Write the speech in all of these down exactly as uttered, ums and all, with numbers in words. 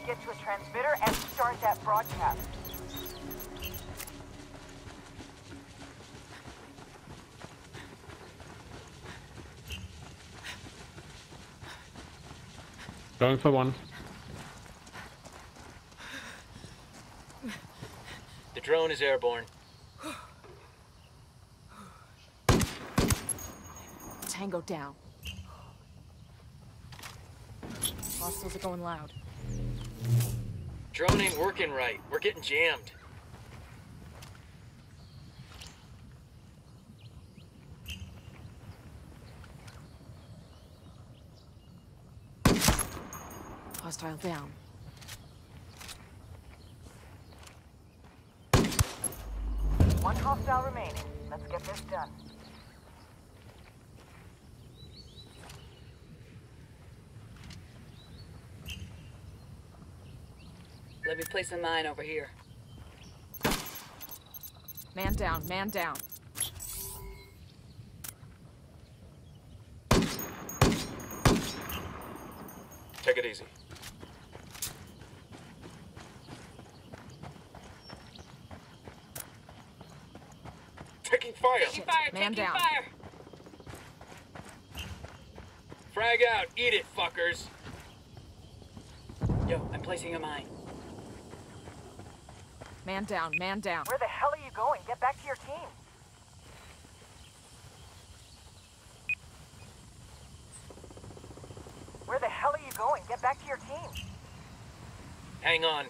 Get to a transmitter and start that broadcast. Going for one. The drone is airborne. Tango down. Hostiles are going loud. Drone ain't working right. We're getting jammed. Hostile down. One hostile remaining. Let's get this done. Let me place a mine over here. Man down, man down. Take it easy. Taking fire! Taking fire! Man taking down. fire! Frag out! Eat it, fuckers! Yo, I'm placing a mine. Man down, man down. Where the hell are you going? Get back to your team. Where the hell are you going? Get back to your team. Hang on.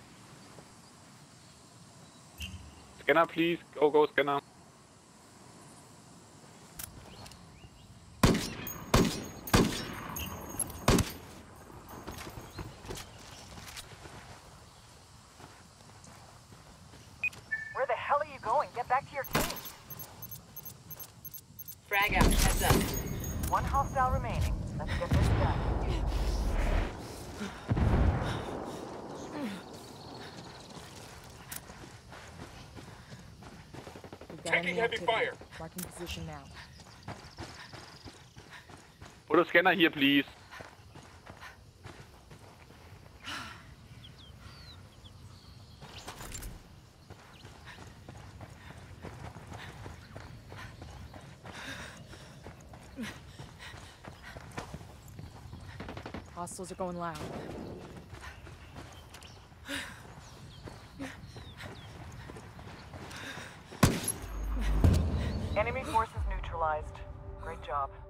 Scanner, please. Go, go, scanner. Where the hell are you going? Get back to your team. Frag out. Heads up. One hostile remaining. Let's get this done. We've got Taking enemy heavy activity. fire. Marking position now. Put a scanner here, please. Hostiles are going loud. Enemy forces neutralized. Great job.